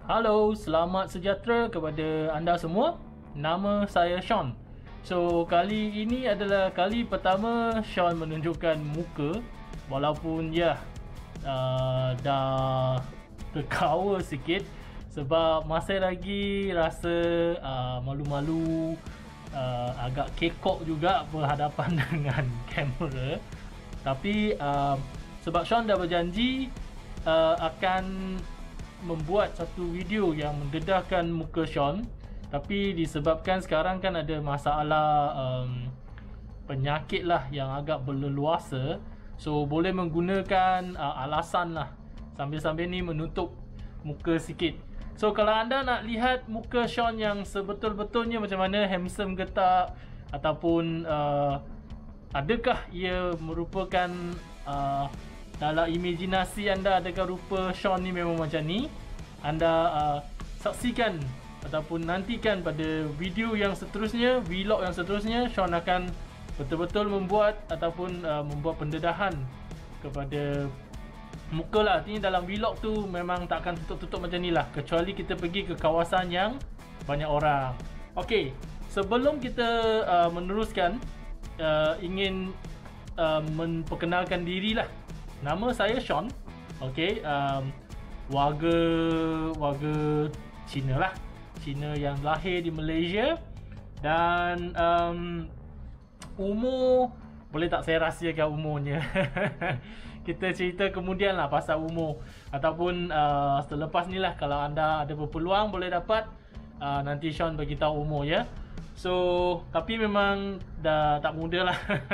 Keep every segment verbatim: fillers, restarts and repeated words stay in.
Halo, selamat sejahtera kepada anda semua. Nama saya Sean. So, kali ini adalah kali pertama Sean menunjukkan muka. Walaupun ya, uh, dah terkawa sikit sebab masih lagi rasa uh, malu-malu, uh, agak kekok juga berhadapan dengan kamera. Tapi uh, sebab Sean dah berjanji uh, akan membuat satu video yang mendedahkan muka Sean, tapi disebabkan sekarang kan ada masalah um, penyakit lah yang agak berleluasa, so boleh menggunakan uh, alasan lah sambil-sambil ni menutup muka sikit. So kalau anda nak lihat muka Sean yang sebetul-betulnya macam mana, handsome ke tak, ataupun uh, adakah ia merupakan uh, dalam imajinasi anda, adakah rupa Sean ni memang macam ni, anda uh, saksikan ataupun nantikan pada video yang seterusnya, vlog yang seterusnya. Sean akan betul-betul membuat ataupun uh, membuat pendedahan kepada muka lah. Artinya dalam vlog tu memang tak akan tutup-tutup macam ni lah, kecuali kita pergi ke kawasan yang banyak orang. Ok, sebelum kita uh, meneruskan, uh, ingin uh, memperkenalkan diri lah. Nama saya Sean. Okay, um, warga warga Cina lah, Cina yang lahir di Malaysia. Dan um, umur, boleh tak saya rahsiakan umurnya? Kita cerita kemudian lah pasal umur, ataupun uh, selepas ni lah, kalau anda ada berpeluang boleh dapat, uh, nanti Sean bagi tahu umur ya. So, tapi memang dah tak muda lah.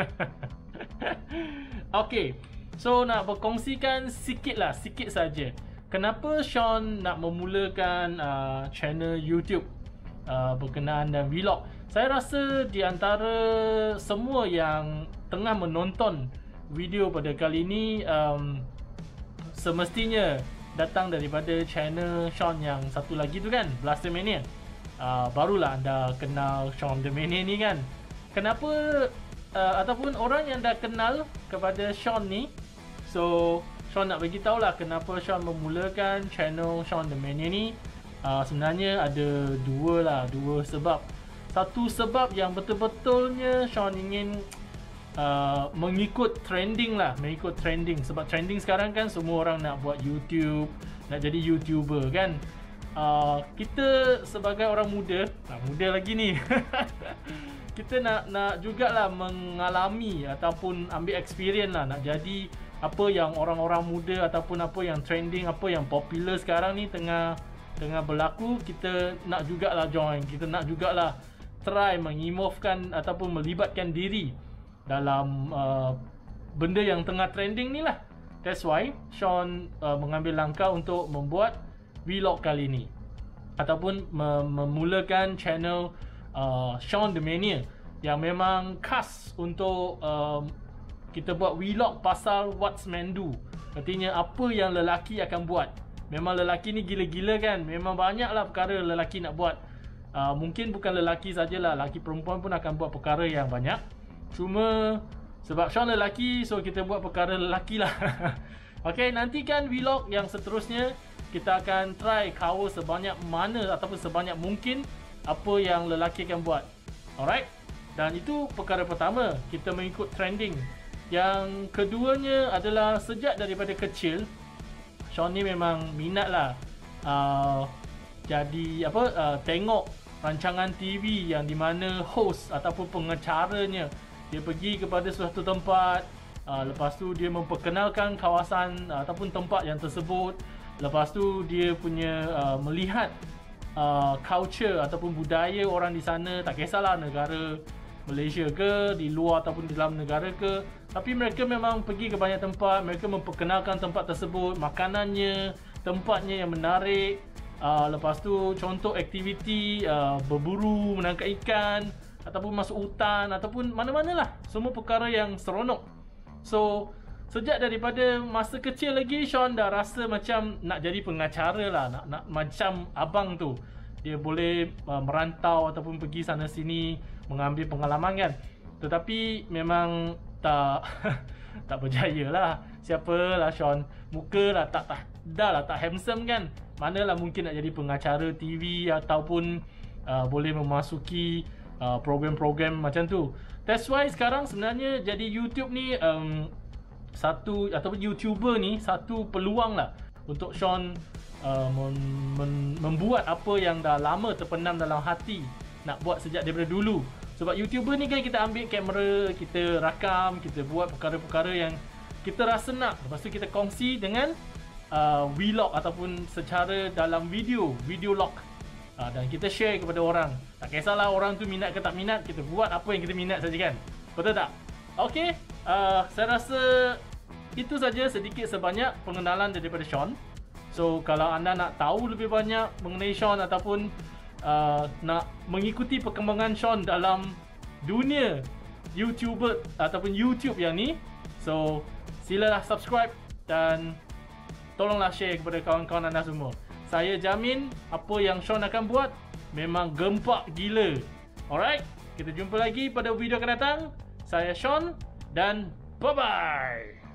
Okay, so nak berkongsikan sikit lah, sikit saja. Kenapa Sean nak memulakan uh, channel YouTube uh, berkenaan dan vlog? Saya rasa di antara semua yang tengah menonton video pada kali ini, um, semestinya datang daripada channel Sean yang satu lagi tu kan, Blaster Mania. Uh, barulah anda kenal Sean the Mania ni kan. Kenapa uh, ataupun orang yang dah kenal kepada Sean ni, so Sean nak bagi tahulah kenapa Sean memulakan channel Sean the Mania ni. Uh, sebenarnya ada dua lah, dua sebab. Satu sebab yang betul-betulnya Sean ingin uh, mengikut trending lah, mengikut trending. Sebab trending sekarang kan semua orang nak buat YouTube, nak jadi YouTuber kan. Uh, kita sebagai orang muda, nah, muda lagi ni, kita nak nak jugalah mengalami ataupun ambil experience lah, nak jadi apa yang orang-orang muda ataupun apa yang trending, apa yang popular sekarang ni tengah tengah berlaku. Kita nak jugalah join, kita nak jugalah try menginvolvekan ataupun melibatkan diri dalam uh, benda yang tengah trending ni lah. That's why Sean uh, mengambil langkah untuk membuat vlog kali ni, ataupun mem memulakan channel uh, Sean the Mania yang memang khas untuk uh, kita buat vlog pasal what's men do. Artinya apa yang lelaki akan buat. Memang lelaki ni gila-gila kan, memang banyaklah perkara lelaki nak buat. uh, Mungkin bukan lelaki sajalah, lelaki perempuan pun akan buat perkara yang banyak. Cuma sebab Sean lelaki, so kita buat perkara lelaki lah. Ok, nantikan vlog yang seterusnya. Kita akan try cover sebanyak mana ataupun sebanyak mungkin apa yang lelaki akan buat. Alright, dan itu perkara pertama, kita mengikut trending. Yang keduanya adalah sejak daripada kecil Sean ni memang minat lah uh, jadi apa uh, tengok rancangan T V yang dimana host ataupun pengacaranya dia pergi kepada suatu tempat, uh, lepas tu dia memperkenalkan kawasan uh, ataupun tempat yang tersebut. Lepas tu dia punya uh, melihat uh, culture ataupun budaya orang di sana, tak kisahlah negara Malaysia ke, di luar ataupun di dalam negara ke, tapi mereka memang pergi ke banyak tempat. Mereka memperkenalkan tempat tersebut, makanannya, tempatnya yang menarik. uh, Lepas tu contoh aktiviti uh, berburu, menangkap ikan, ataupun masuk hutan, ataupun mana-mana lah, semua perkara yang seronok. So sejak daripada masa kecil lagi Sean dah rasa macam nak jadi pengacara lah, nak, nak macam abang tu. Dia boleh uh, merantau ataupun pergi sana sini mengambil pengalaman kan. Tetapi memang tak tak berjaya lah. Siapalah Sean, muka lah tak, tak dah lah tak handsome kan. Manalah mungkin nak jadi pengacara T V ataupun uh, boleh memasuki uh, program-program macam tu. That's why sekarang sebenarnya jadi YouTube ni um, satu ataupun YouTuber ni satu peluang lah untuk Sean uh, mem- mem- membuat apa yang dah lama terpendam dalam hati nak buat sejak daripada dulu. Sebab YouTuber ni kan kita ambil kamera, kita rakam, kita buat perkara-perkara yang kita rasa nak. Lepas tu kita kongsi dengan uh, vlog ataupun secara dalam video, video log. Uh, dan kita share kepada orang. Tak kisahlah orang tu minat ke tak minat, kita buat apa yang kita minat saja kan. Betul tak? Okey, uh, saya rasa itu saja sedikit sebanyak pengenalan daripada Sean. So kalau anda nak tahu lebih banyak mengenai Sean ataupun uh, nak mengikuti perkembangan Sean dalam dunia YouTuber ataupun YouTube yang ni, so silalah subscribe dan tolonglah share kepada kawan-kawan anda semua. Saya jamin apa yang Sean akan buat memang gempak gila. Alright, kita jumpa lagi pada video akan datang. Saya Sean dan bye-bye.